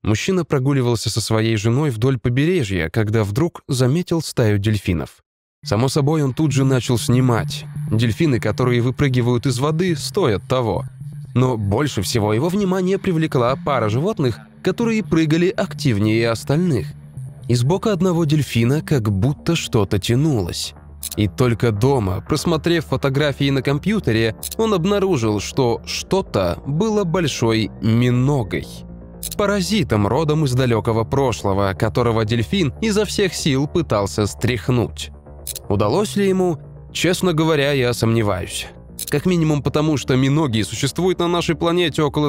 Мужчина прогуливался со своей женой вдоль побережья, когда вдруг заметил стаю дельфинов. Само собой, он тут же начал снимать. Дельфины, которые выпрыгивают из воды, стоят того. Но больше всего его внимание привлекла пара животных, которые прыгали активнее остальных. Из бока одного дельфина как будто что-то тянулось. И только дома, просмотрев фотографии на компьютере, он обнаружил, что что-то было большой миногой. Паразитом родом из далекого прошлого, которого дельфин изо всех сил пытался стряхнуть. Удалось ли ему? Честно говоря, я сомневаюсь. Как минимум потому, что миноги существуют на нашей планете около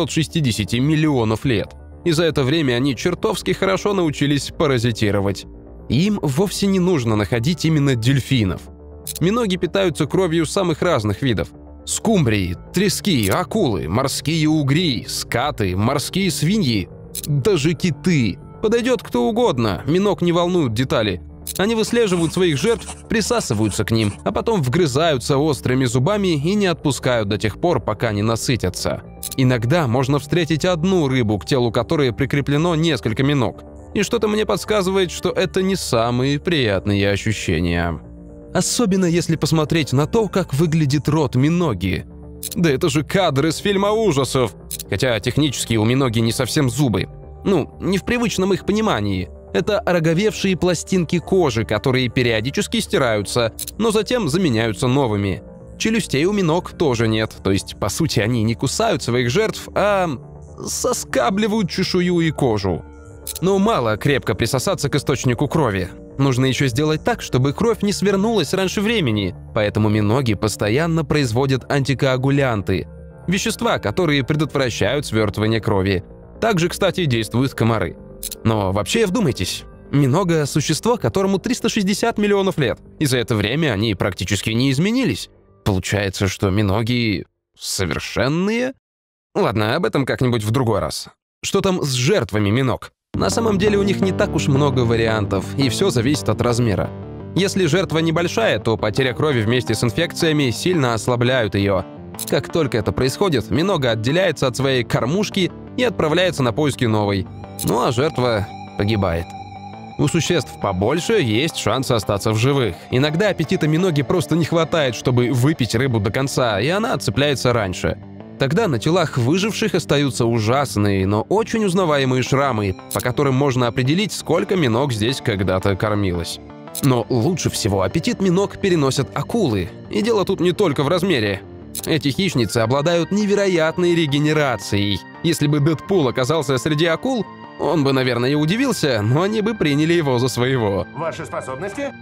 360 миллионов лет. И за это время они чертовски хорошо научились паразитировать. Им вовсе не нужно находить именно дельфинов. Миноги питаются кровью самых разных видов. Скумбрии, трески, акулы, морские угри, скаты, морские свиньи, даже киты. Подойдет кто угодно, миног не волнуют детали. Они выслеживают своих жертв, присасываются к ним, а потом вгрызаются острыми зубами и не отпускают до тех пор, пока не насытятся. Иногда можно встретить одну рыбу, к телу которой прикреплено несколько миног. И что-то мне подсказывает, что это не самые приятные ощущения. Особенно если посмотреть на то, как выглядит рот миноги. Да это же кадр из фильма ужасов! Хотя технически у миноги не совсем зубы. Ну, не в привычном их понимании. Это ороговевшие пластинки кожи, которые периодически стираются, но затем заменяются новыми. Челюстей у миног тоже нет, то есть, по сути, они не кусают своих жертв, а соскабливают чешую и кожу. Но мало крепко присосаться к источнику крови. Нужно еще сделать так, чтобы кровь не свернулась раньше времени, поэтому миноги постоянно производят антикоагулянты – вещества, которые предотвращают свертывание крови. Также, кстати, действуют комары. Но вообще вдумайтесь, минога – существо, которому 360 миллионов лет, и за это время они практически не изменились. Получается, что миноги совершенные? Ладно, об этом как-нибудь в другой раз. Что там с жертвами миног? На самом деле у них не так уж много вариантов, и все зависит от размера. Если жертва небольшая, то потеря крови вместе с инфекциями сильно ослабляют ее. Как только это происходит, минога отделяется от своей кормушки и отправляется на поиски новой. Ну а жертва погибает. У существ побольше есть шанс остаться в живых. Иногда аппетита миноги просто не хватает, чтобы выпить рыбу до конца, и она отцепляется раньше. Тогда на телах выживших остаются ужасные, но очень узнаваемые шрамы, по которым можно определить, сколько миног здесь когда-то кормилось. Но лучше всего аппетит миног переносят акулы. И дело тут не только в размере. Эти хищницы обладают невероятной регенерацией. Если бы Дэдпул оказался среди акул, он бы, наверное, и удивился, но они бы приняли его за своего. Ваши способности?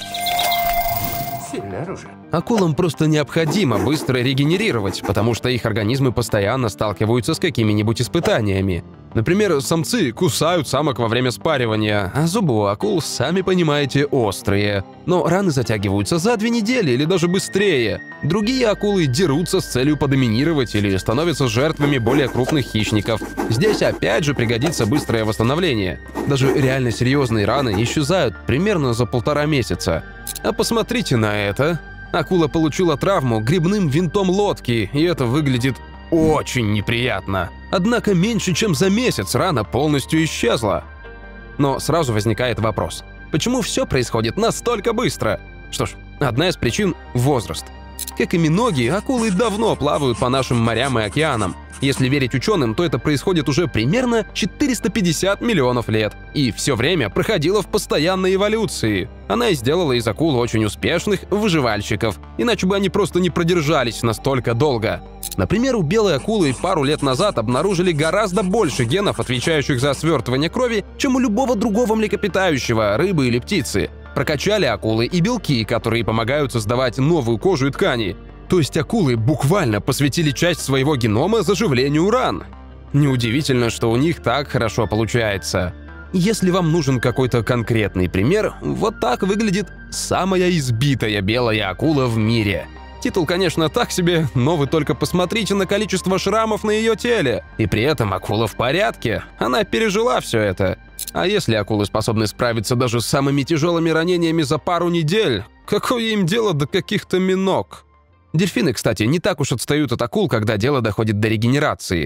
Сильное оружие. Акулам просто необходимо быстро регенерировать, потому что их организмы постоянно сталкиваются с какими-нибудь испытаниями. Например, самцы кусают самок во время спаривания, а зубы у акул, сами понимаете, острые. Но раны затягиваются за 2 недели или даже быстрее. Другие акулы дерутся с целью подоминировать или становятся жертвами более крупных хищников. Здесь опять же пригодится быстрое восстановление. Даже реально серьезные раны исчезают примерно за 1,5 месяца. А посмотрите на это. Акула получила травму грибным винтом лодки, и это выглядит очень неприятно. Однако меньше чем за месяц рана полностью исчезла. Но сразу возникает вопрос. Почему все происходит настолько быстро? Что ж, одна из причин – возраст. Как и миноги, акулы давно плавают по нашим морям и океанам. Если верить ученым, то это происходит уже примерно 450 миллионов лет. И все время проходило в постоянной эволюции. Она и сделала из акул очень успешных выживальщиков, иначе бы они просто не продержались настолько долго. Например, у белой акулы пару лет назад обнаружили гораздо больше генов, отвечающих за свертывание крови, чем у любого другого млекопитающего, рыбы или птицы. Прокачали акулы и белки, которые помогают создавать новую кожу и ткани. То есть акулы буквально посвятили часть своего генома заживлению ран. Неудивительно, что у них так хорошо получается. Если вам нужен какой-то конкретный пример, вот так выглядит самая избитая белая акула в мире. Титул, конечно, так себе, но вы только посмотрите на количество шрамов на ее теле. И при этом акула в порядке, она пережила все это. А если акулы способны справиться даже с самыми тяжелыми ранениями за пару недель, какое им дело до каких-то миног? Дельфины, кстати, не так уж отстают от акул, когда дело доходит до регенерации.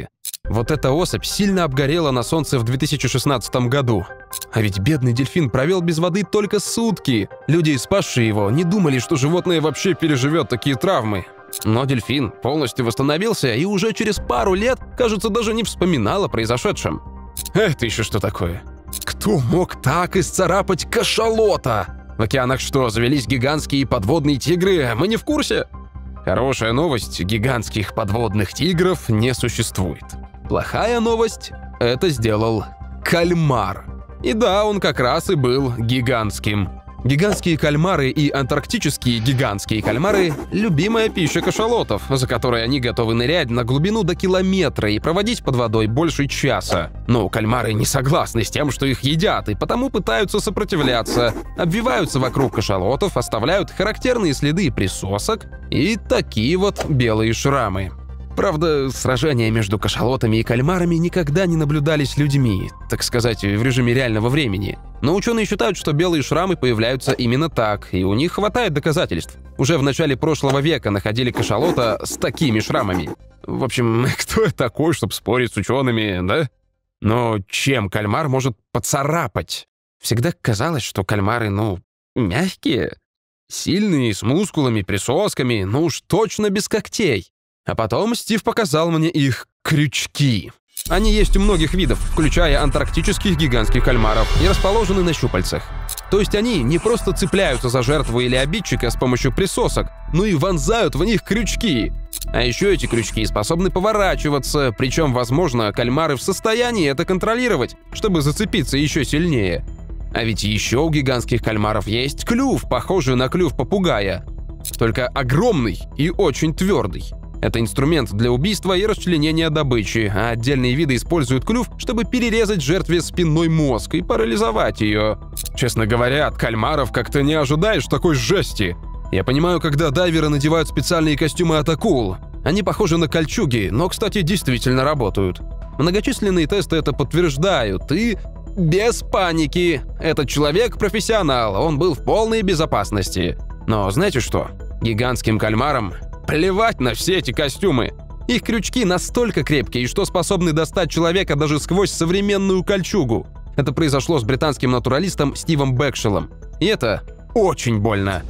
Вот эта особь сильно обгорела на солнце в 2016 году. А ведь бедный дельфин провел без воды только сутки. Люди, спасшие его, не думали, что животное вообще переживет такие травмы. Но дельфин полностью восстановился и уже через пару лет, кажется, даже не вспоминал о произошедшем. Это еще что такое? Кто мог так исцарапать кашалота? В океанах что, завелись гигантские подводные тигры? Мы не в курсе? Хорошая новость: гигантских подводных тигров не существует. Плохая новость – это сделал кальмар. И да, он как раз и был гигантским. Гигантские кальмары и антарктические гигантские кальмары – любимая пища кашалотов, за которой они готовы нырять на глубину до километра и проводить под водой больше часа. Но кальмары не согласны с тем, что их едят, и потому пытаются сопротивляться, обвиваются вокруг кашалотов, оставляют характерные следы присосок и такие вот белые шрамы. Правда, сражения между кашалотами и кальмарами никогда не наблюдались людьми, так сказать, в режиме реального времени. Но ученые считают, что белые шрамы появляются именно так, и у них хватает доказательств. Уже в начале прошлого века находили кашалота с такими шрамами. В общем, кто я такой, чтобы спорить с учеными, да? Но чем кальмар может поцарапать? Всегда казалось, что кальмары, мягкие, сильные, с мускулами, присосками, но уж точно без когтей. А потом Стив показал мне их крючки. Они есть у многих видов, включая антарктических гигантских кальмаров, и расположены на щупальцах. То есть они не просто цепляются за жертву или обидчика с помощью присосок, но и вонзают в них крючки. А еще эти крючки способны поворачиваться, причем, возможно, кальмары в состоянии это контролировать, чтобы зацепиться еще сильнее. А ведь еще у гигантских кальмаров есть клюв, похожий на клюв попугая, только огромный и очень твердый. Это инструмент для убийства и расчленения добычи, а отдельные виды используют клюв, чтобы перерезать жертве спинной мозг и парализовать ее. Честно говоря, от кальмаров как-то не ожидаешь такой жести. Я понимаю, когда дайверы надевают специальные костюмы от акул. Они похожи на кольчуги, но, кстати, действительно работают. Многочисленные тесты это подтверждают, и без паники. Этот человек профессионал, он был в полной безопасности. Но знаете что? Гигантским кальмарам плевать на все эти костюмы. Их крючки настолько крепкие, что способны достать человека даже сквозь современную кольчугу. Это произошло с британским натуралистом Стивом Бэкшелом. И это очень больно.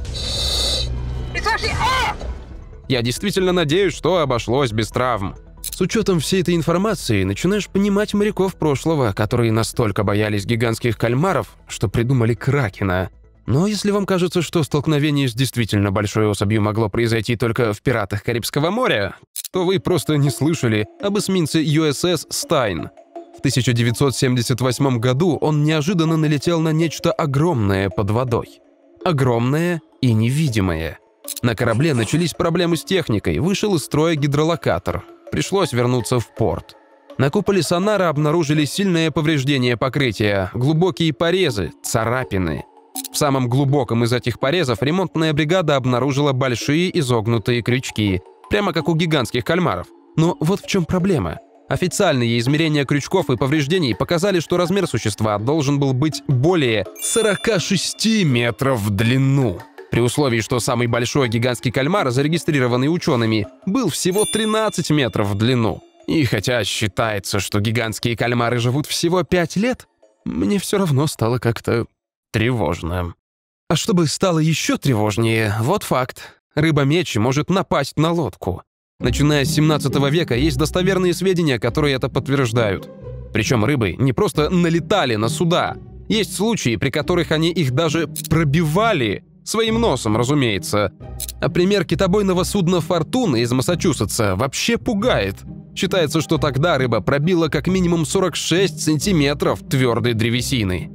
Я действительно надеюсь, что обошлось без травм. С учетом всей этой информации начинаешь понимать моряков прошлого, которые настолько боялись гигантских кальмаров, что придумали кракена. Но если вам кажется, что столкновение с действительно большой особью могло произойти только в «Пиратах Карибского моря», то вы просто не слышали об эсминце USS Стайн. В 1978 году он неожиданно налетел на нечто огромное под водой. Огромное и невидимое. На корабле начались проблемы с техникой, вышел из строя гидролокатор. Пришлось вернуться в порт. На куполе сонара обнаружили сильное повреждение покрытия, глубокие порезы, царапины. В самом глубоком из этих порезов ремонтная бригада обнаружила большие изогнутые крючки, прямо как у гигантских кальмаров. Но вот в чем проблема. Официальные измерения крючков и повреждений показали, что размер существа должен был быть более 46 метров в длину. При условии, что самый большой гигантский кальмар, зарегистрированный учеными, был всего 13 метров в длину. И хотя считается, что гигантские кальмары живут всего 5 лет, мне все равно стало как-то тревожно. А чтобы стало еще тревожнее, вот факт. Рыба-меч может напасть на лодку. Начиная с 17 века есть достоверные сведения, которые это подтверждают. Причем рыбы не просто налетали на суда. Есть случаи, при которых они их даже пробивали. Своим носом, разумеется. А пример китобойного судна «Фортуна» из Массачусетса вообще пугает. Считается, что тогда рыба пробила как минимум 46 сантиметров твердой древесины.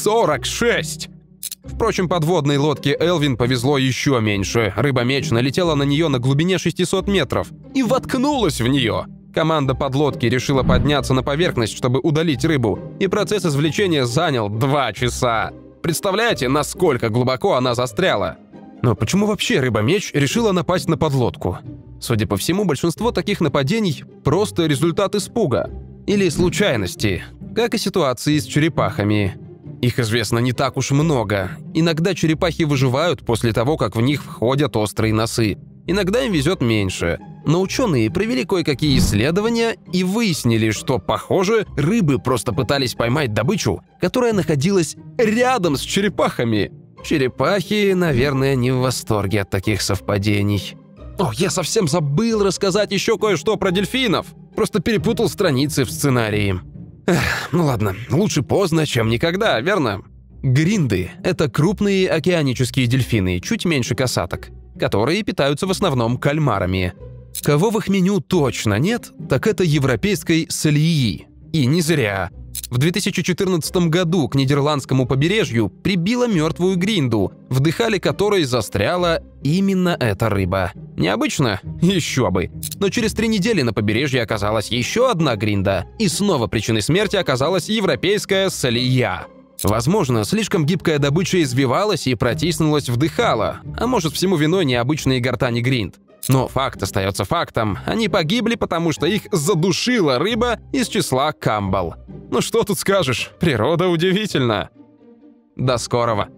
46! Впрочем, подводной лодке «Элвин» повезло еще меньше. Рыба-меч налетела на нее на глубине 600 метров и воткнулась в нее. Команда подлодки решила подняться на поверхность, чтобы удалить рыбу, и процесс извлечения занял 2 часа. Представляете, насколько глубоко она застряла? Но почему вообще рыба-меч решила напасть на подлодку? Судя по всему, большинство таких нападений – просто результат испуга или случайности, как и ситуации с черепахами. Их известно не так уж много. Иногда черепахи выживают после того, как в них входят острые носы. Иногда им везет меньше. Но ученые провели кое-какие исследования и выяснили, что, похоже, рыбы просто пытались поймать добычу, которая находилась рядом с черепахами. Черепахи, наверное, не в восторге от таких совпадений. О, я совсем забыл рассказать еще кое-что про дельфинов. Просто перепутал страницы в сценарии. Ну ладно, лучше поздно, чем никогда, верно? Гринды – это крупные океанические дельфины, чуть меньше касаток, которые питаются в основном кальмарами. Кого в их меню точно нет, так это европейской сальии. И не зря. В 2014 году к нидерландскому побережью прибило мертвую гринду, в дыхале которой застряла именно эта рыба. Необычно? Еще бы. Но через 3 недели на побережье оказалась еще одна гринда, и снова причиной смерти оказалась европейская салья. Возможно, слишком гибкая добыча извивалась и протиснулась в дыхало, а может, всему виной необычные гортани гринд. Но факт остается фактом. Они погибли, потому что их задушила рыба из числа камбал. Ну что тут скажешь, природа удивительна. До скорого.